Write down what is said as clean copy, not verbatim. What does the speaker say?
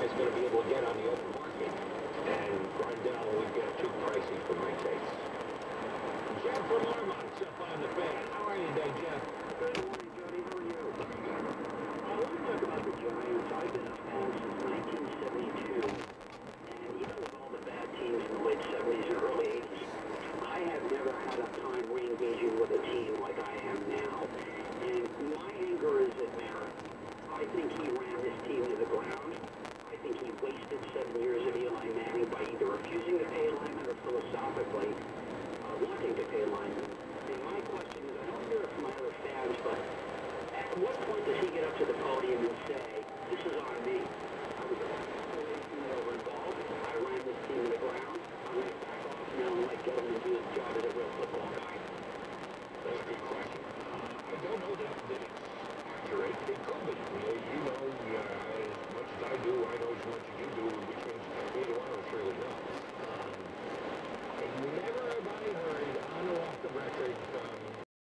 guy's going to be able to get on the open market. And Grindel would get too pricey for my taste. Jeff from Lurmont's up on the fan. How are you today, Jeff? Good morning, Johnny. How are you? I want to talk about the Giants.